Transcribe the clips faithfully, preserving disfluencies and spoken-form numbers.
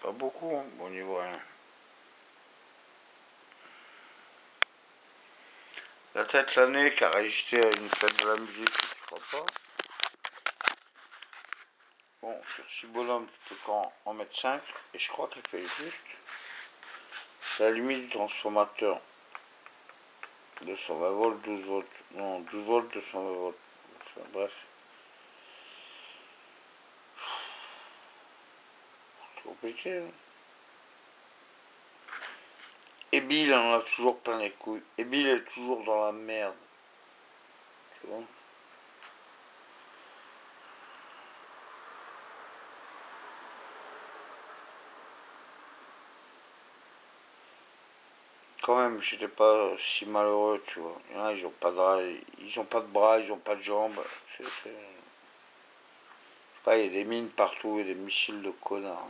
pas beaucoup, hein. Bon, on n'y voit rien. La tête l'année qui a résisté à une fête de la musique, je crois pas. Bon, sur six bonhommes, tu peux qu'en en mettre cinq, et je crois qu'elle fait juste la limite du transformateur. deux cent vingt volts, douze volts. Non, douze volts, deux cent vingt volts. Enfin, bref. C'est compliqué. Hein. Et Bill en a toujours plein les couilles. Et Bill est toujours dans la merde. Tu vois? Quand même, j'étais pas si malheureux, tu vois. Il y en a, ils ont pas de, ils ont pas de bras, ils ont pas de jambes. C'est, c'est... Pas, il y a des mines partout et des missiles de connards.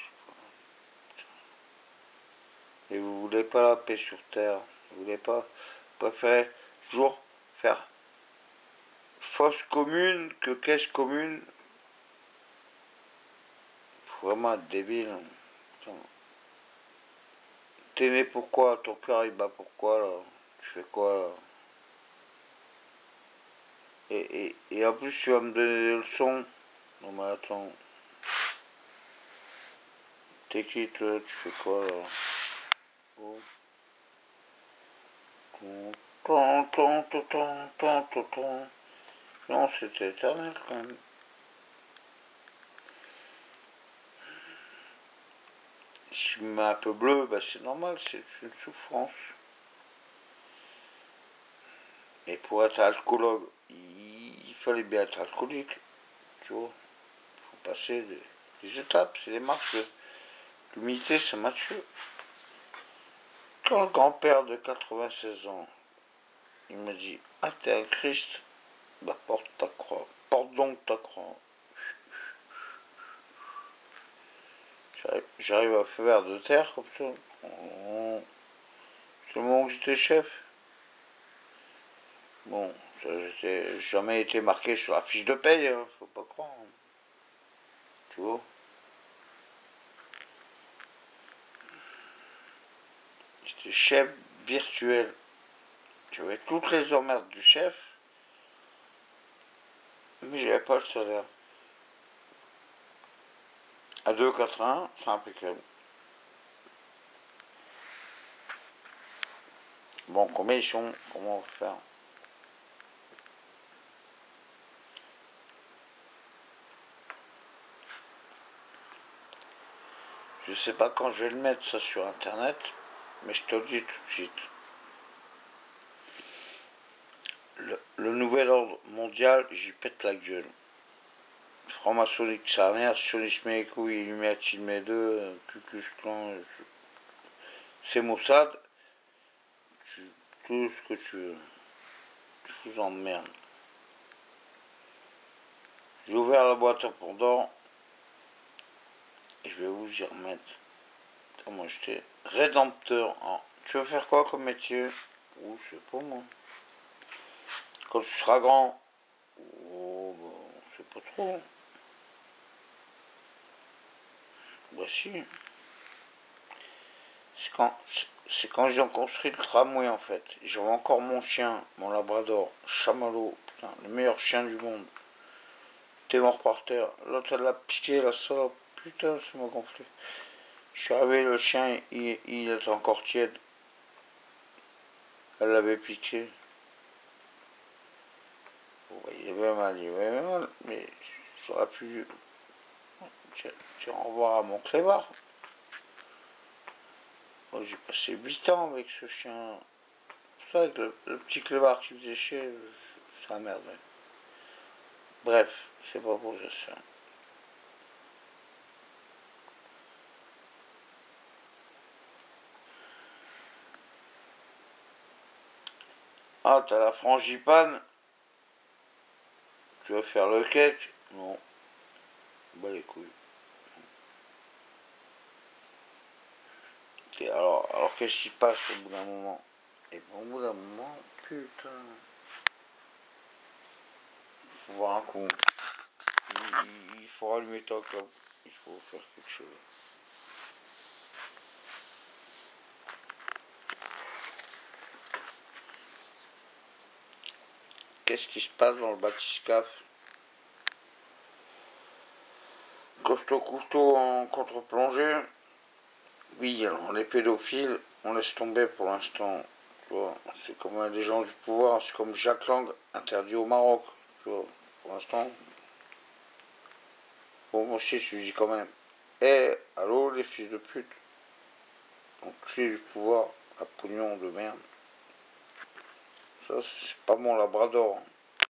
Et vous voulez pas la paix sur Terre. Vous voulez pas. Vous préférez toujours faire fosse commune que caisse commune. Faut vraiment être débile. Hein. T'es né pourquoi? Ton cœur il bat pourquoi là? Tu fais quoi là? Et, et, et en plus tu vas me donner des leçons. Non mais attends. T'es qui toi? Tu fais quoi là? Oh. Non, c'était éternel quand même. Si je me mets un peu bleu, bah c'est normal, c'est une souffrance. Et pour être alcoologue, il fallait bien être alcoolique. Tu vois, il faut passer des, des étapes, c'est des marches. L'humilité, c'est Mathieu. Quand le grand-père de quatre-vingt-seize ans, il me dit, ah t'es un Christ, bah porte ta croix, porte donc ta croix. J'arrive à faire de terre comme ça. Oh. C'est le moment que j'étais chef. Bon, j'ai jamais été marqué sur la fiche de paye, hein, faut pas croire. Hein. Tu vois. J'étais chef virtuel. J'avais toutes les emmerdes du chef, mais j'avais pas le salaire. À deux virgule quatre-vingts, c'est impeccable. Bon, combien ils sont? Comment on va faire? Je sais pas quand je vais le mettre ça sur internet, mais je te le dis tout de suite. Le, le nouvel ordre mondial, j'y pète la gueule. Franc-maçonnique, sa mère, sionisme et couilles, Illuminati mes deux, Cucus Clan, c'est Mossad, tu, tout ce que tu veux. Je vous emmerde. J'ai ouvert la boîte à Pandore et je vais vous y remettre. Moi j'étais rédempteur. Ah, tu veux faire quoi comme métier? Oh, je sais pas moi. Quand tu seras grand, oh, bah, je sais pas trop. Bah si. C'est quand, c'est quand j'ai construit le tramway en fait. J'avais encore mon chien, mon labrador, Chamallow, putain, le meilleur chien du monde. T'es mort par terre. L'autre elle l'a piqué, la salope. Putain, ça m'a gonflé. Je suis arrivé, le chien, il, il était encore tiède. Elle l'avait piqué. Bon, il avait mal, il avait mal, mais j'aurais pu. Tiens, au revoir à mon clébard. Moi, j'ai passé huit ans avec ce chien. C'est ça, avec le, le petit clébard qui faisait chier, ça merde. Bref, c'est pas pour ça. Ah, t'as la frangipane. Tu vas faire le cake? Non. Bah les couilles. Et alors, alors qu'est-ce qui se passe au bout d'un moment? Et au bout d'un moment, putain. Faut voir un coup. Il, il faut rallumer ta clope. Il faut faire quelque chose. qu'est-ce qui se passe dans le bathyscaphe? Costaud Cousteau en contre-plongée. Oui, alors les pédophiles, on laisse tomber pour l'instant. C'est comme des gens du pouvoir, c'est comme Jacques Lang, interdit au Maroc. Tu vois, pour l'instant. Bon, moi aussi, je dis quand même. Eh, allô, les fils de pute. Donc, tu es du pouvoir à pognon de merde. Ça, c'est pas mon labrador.